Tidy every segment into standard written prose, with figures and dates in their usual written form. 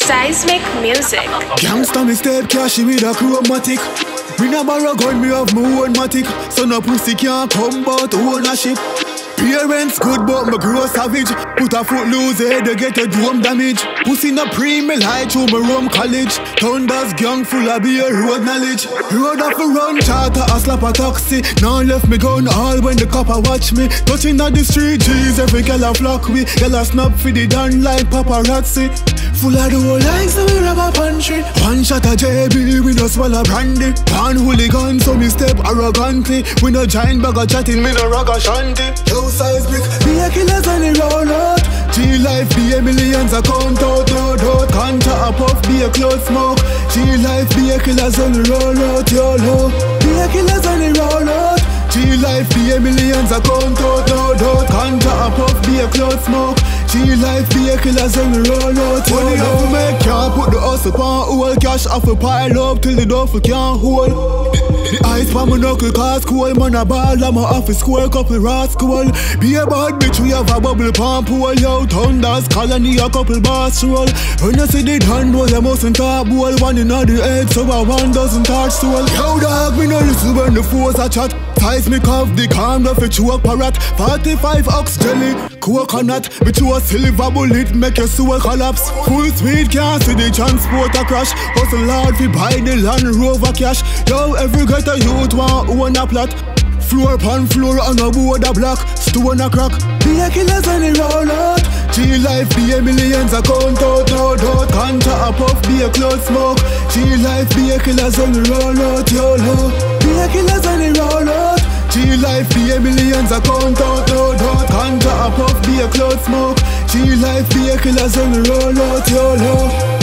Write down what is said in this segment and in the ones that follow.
Seismic Music. Gangsta me step cashy with a chromatic. Me na borrow gun, me have my own matic. So no pussy can't come but ownership. Parents good but me grow savage. Put a foot loose head to get a dome damage. Pussy no pre me lie through my room college. Thunders gang full of beer road knowledge. Road off a run charter a slap a taxi. Now left me gun all when the copper watch me. Touching at the street G's every girl a flock we. Girl a snap for the dan like paparazzi. Full of the whole like so we rob a pantry. One shot a JB we no swallow brandy. One hooligan so me step arrogantly. We no giant bag of chatting me no rock a shanty. Yo Seismic, be a killers on the roll out. G-Life be a millions a count out, load out. Contra a puff, be a cloud smoke. G-Life be a killers on the roll out, YOLO. Be a killers on the roll out. G-Life be a millions a count out, load out. Contra a puff, be a cloud smoke. G-Life be a killers on the roll out, YOLO. Money off a make can't put the hustle pan hold. Cash off a pile up till the duffel can't hold. The ice pa my knuckle cause cool. Man a ball I'm a office square couple rascal. Be a bad bitch we have a bubble pump pool. Yo Thunders colony a couple bars roll. When you see the hand roll you mustn't talk bowl. One in the head so a one doesn't touch soul. Yo dog me no listen when the force a chat. Seismic off the calm off a choke parrot. 45 ox jelly, coconut. Me to a silver bullet make your soul collapse. Full speed can't see the transporter crash. Hustle hard fi buy the Land Rover cash. Yo every get a youth want own a plot. Floor upon floor on a board a block. Stone a crack. Be a killers on the roll out. G-Life be a millions a count out, load out. Contra a puff be a cloud smoke. G-Life be a killers on the roll out, YOLO. Be a killers on the roll out. G-Life be a millions a count out, load out. Contra a puff be a cloud smoke. G-Life be a killers on the roll out, YOLO.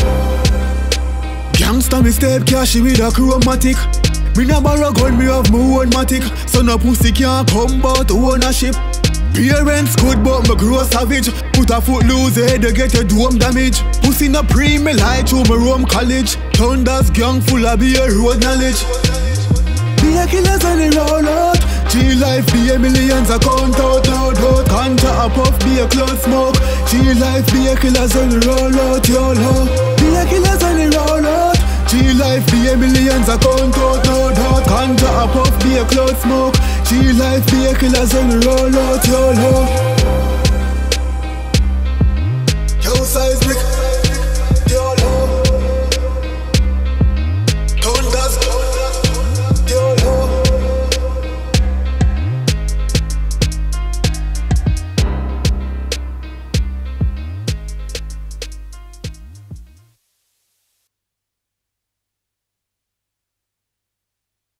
Gangsta me step cashy with a chromatic. Me na borrow gun, me have my own matic. So no pussy can't come but ownership. Parents good but me grow savage. Put a foot loose head to get a dome damage. Pussy no pre me lie through my room college. Thunders gang full of beer road knowledge. Be a killers on the roll out. G-Life be a millions a count out, load out. Contra a puff be a cloud smoke. G-Life be a killers on the roll out, YOLO. Be a killers on the roll out. G-Life be a millions a count out, load out. Contra a puff be a cloud smoke. G-Life be a killers on the roll out, YOLO. Yo Seismic.